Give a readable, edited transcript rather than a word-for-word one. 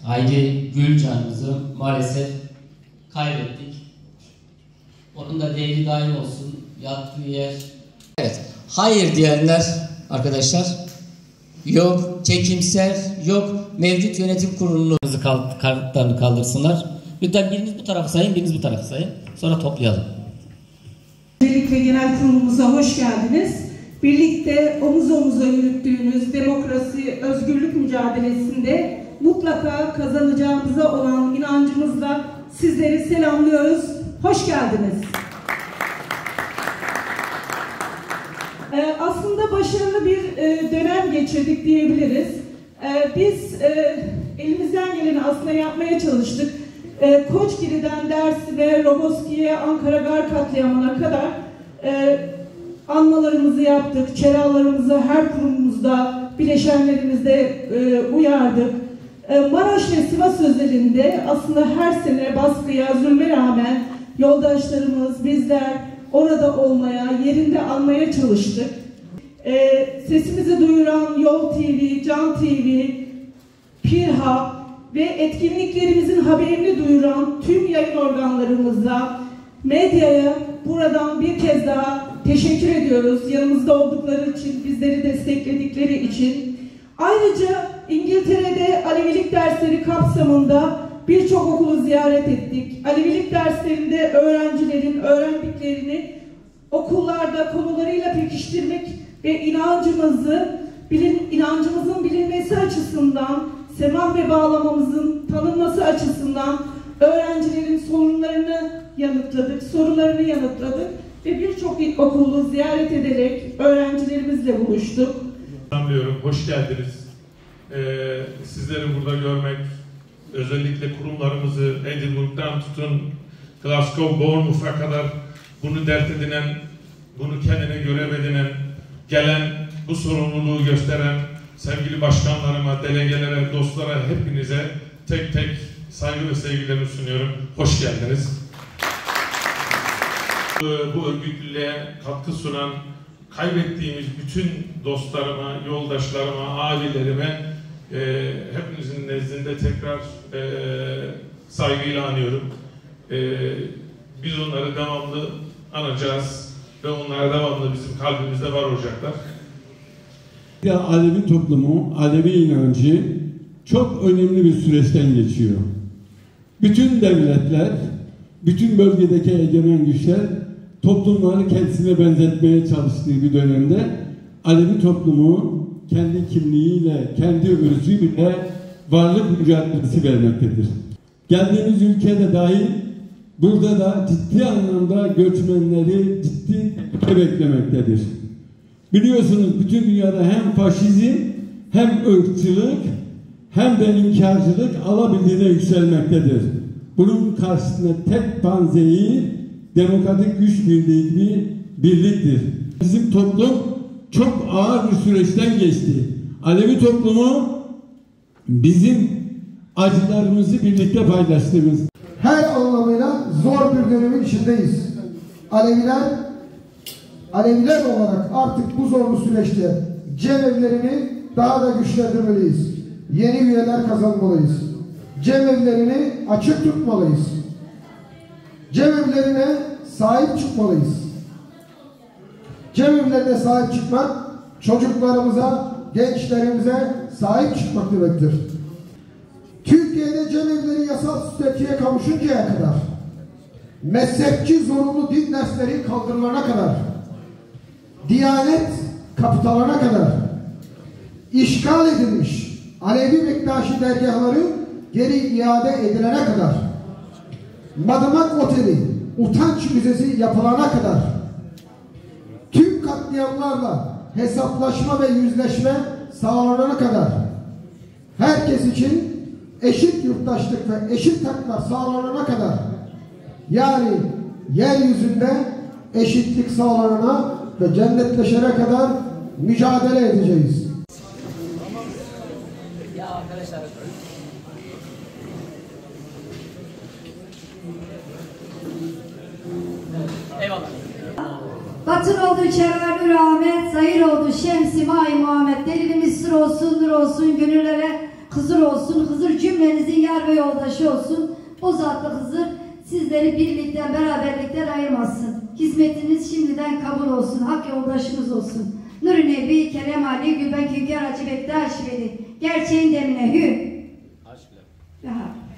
Hayri Gülcan'ımızı maalesef kaybettik. Onun da değeri daim olsun. Yattığı yer. Evet. Hayır diyenler arkadaşlar yok. Çekimser yok. Mevcut yönetim kurulunu kartlarını kaldırsınlar. Lütfen biriniz bu tarafı sayın, biriniz bu tarafı sayın. Sonra toplayalım. Öncelikle genel kurulumuza hoş geldiniz. Birlikte omuz omuza yürüttüğümüz demokrasi, özgürlük mücadelesinde mutlaka kazanacağımıza olan inancımızla sizleri selamlıyoruz. Hoş geldiniz. Aslında başarılı bir dönem geçirdik diyebiliriz. Biz elimizden geleni aslında yapmaya çalıştık. Koçgiri'den Dersim'e, Roboski'ye, Ankara Gar katliamına kadar anmalarımızı yaptık. Çeralarımızı her kurumumuzda, bileşenlerimizde uyardık. Maraş ve Sivas özelinde aslında her sene baskıya, zulme rağmen yoldaşlarımız, bizler orada olmaya, yerinde almaya çalıştık. Sesimizi duyuran Yol TV, Can TV, Pirha ve etkinliklerimizin haberini duyuran tüm yayın organlarımıza, medyaya buradan bir kez daha teşekkür ediyoruz. Yanımızda oldukları için, bizleri destekledikleri için. Ayrıca İngiltere'de Alevilik dersleri kapsamında birçok okulu ziyaret ettik. Alevilik derslerinde öğrencilerin öğrendiklerini okullarda konularıyla pekiştirmek ve inancımızın bilinmesi açısından, semah ve bağlamamızın tanınması açısından öğrencilerin sorularını yanıtladık ve birçok okulu ziyaret ederek öğrencilerimizle buluştuk. Hoş geldiniz. Sizleri burada görmek, özellikle kurumlarımızı Edinburgh'dan tutun Glasgow, Bournemouth'a kadar bunu dert edinen, bunu kendine görev edinen, gelen, bu sorumluluğu gösteren sevgili başkanlarıma, delegelere, dostlara, hepinize tek tek saygı ve sevgilerimi sunuyorum. Hoş geldiniz. Bu örgütlülüğe katkı sunan, kaybettiğimiz bütün dostlarıma, yoldaşlarıma, ailelerime hepinizin nezdinde tekrar saygıyla anıyorum. Biz onları devamlı anacağız ve onlar devamlı bizim kalbimizde var olacaklar. Alevi toplumu, Alevi inancı çok önemli bir süreçten geçiyor. Bütün devletler, bütün bölgedeki egemen güçler toplumları kendisine benzetmeye çalıştığı bir dönemde Alevi toplumu kendi kimliğiyle, kendi özüyle varlık mücadelesi vermektedir. Geldiğimiz ülkede dahil burada da ciddi anlamda göçmenleri ciddi beklemektedir. Biliyorsunuz bütün dünyada hem faşizm hem ırkçılık hem de inkarcılık alabildiğine yükselmektedir. Bunun karşısında tek panzehir demokratik güç birliği gibi birliktir. Bizim toplum çok ağır bir süreçten geçti. Alevi toplumu bizim acılarımızı birlikte paylaştığımız. Her anlamıyla zor bir dönemin içindeyiz. Aleviler olarak artık bu zorlu süreçte cemevlerini daha da güçlendirmeliyiz. Yeni üyeler kazanmalıyız. Cemevlerini açık tutmalıyız. Cemevlerine sahip çıkmalıyız. Cemevlerine sahip çıkmak, çocuklarımıza, gençlerimize sahip çıkmak demektir. Türkiye'de cemevleri yasal statüye kavuşuncaya kadar, mezhepçi zorunlu din dersleri kaldırılana kadar, Diyanet kapitalına kadar, işgal edilmiş Alevi Bektaşi dergahları geri iade edilene kadar, Madımak Oteli utanç müzesi yapılana kadar, tüm katliamlarla hesaplaşma ve yüzleşme sağlanana kadar, herkes için eşit yurttaşlık ve eşit haklar sağlanana kadar, yani yeryüzünde eşitlik sağlanana ve cennetleşene kadar mücadele edeceğiz. Ya arkadaşlar. Eyvallah. Batın oldu çevrelü rahmet, zahir oldu şemsi may Muhammed. Delilimiz sır olsun, nur olsun, gönüllere Hızır olsun. Hızır cümlenizin yar ve yoldaşı olsun. O zatlı Hızır sizleri birlikten, beraberlikten ayırmasın. Hizmetiniz şimdiden kabul olsun. Hak yoldaşınız olsun. Nur-i Nebi, Kerem Ali, Gülben Künkar Hacı Bektaş Veli. Gerçeğin demine hü. Aşkla.